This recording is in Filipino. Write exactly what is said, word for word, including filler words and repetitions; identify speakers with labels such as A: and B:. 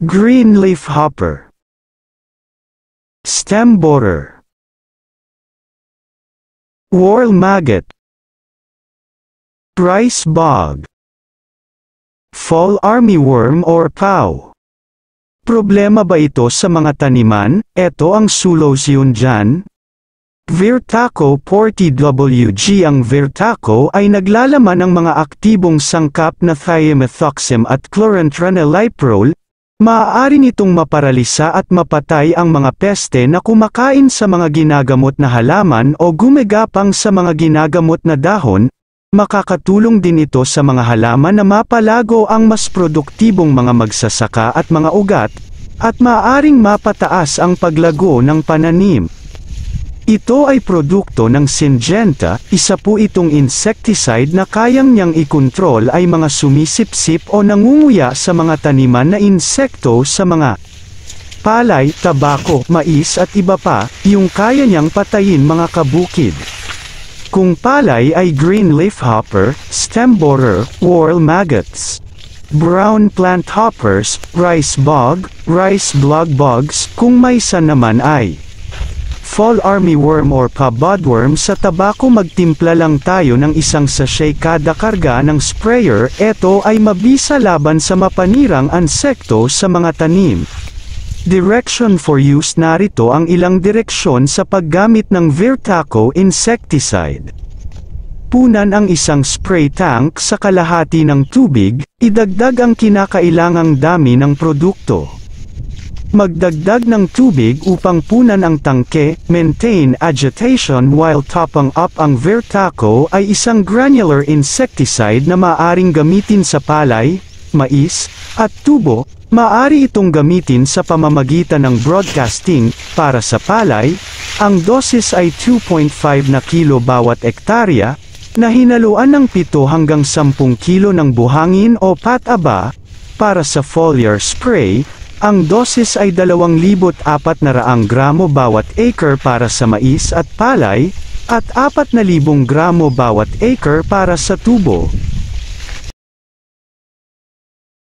A: Green leaf hopper, stem borer, whorl maggot, rice bog, fall armyworm or P A W. Problema ba ito sa mga taniman? Eto ang solusyon dyan. Virtaco forty W G. Ang Virtaco ay naglalaman ng mga aktibong sangkap na thiamethoxam at chlorantraniliprole. Maaari nitong maparalisa at mapatay ang mga peste na kumakain sa mga ginagamot na halaman o gumagapang sa mga ginagamot na dahon. Makakatulong din ito sa mga halaman na mapalago ang mas produktibong mga magsasaka at mga ugat, at maaaring mapataas ang paglago ng pananim. Ito ay produkto ng Syngenta, isa po itong insecticide na kayang niyang ikontrol ay mga sumisipsip o nangunguya sa mga taniman na insekto sa mga palay, tabako, mais at iba pa, yung kaya niyang patayin mga kabukid. Kung palay ay green leaf hopper, stem borer, whorl maggots, brown plant hoppers, rice bog, rice blog bogs. Kung mais naman ay fall armyworm or pabodworm. Sa tabako magtimpla lang tayo ng isang sachet kada karga ng sprayer. Ito ay mabisa laban sa mapanirang insekto sa mga tanim. Direction for use. Narito ang ilang direksyon sa paggamit ng Virtaco insecticide. Punan ang isang spray tank sa kalahati ng tubig, idagdag ang kinakailangang dami ng produkto. Magdagdag ng tubig upang punan ang tangke. Maintain agitation while topping up. Ang Virtaco ay isang granular insecticide na maaaring gamitin sa palay, mais, at tubo. Maaari itong gamitin sa pamamagitan ng broadcasting. Para sa palay, ang dosis ay two point five na kilo bawat ektarya, na hinaluan ng pito hanggang sampung kilo ng buhangin o pataba. Para sa foliar spray, ang dosis ay dalawang libo't apat na raang gramo bawat acre para sa mais at palay, at apat na libong gramo bawat acre para sa tubo.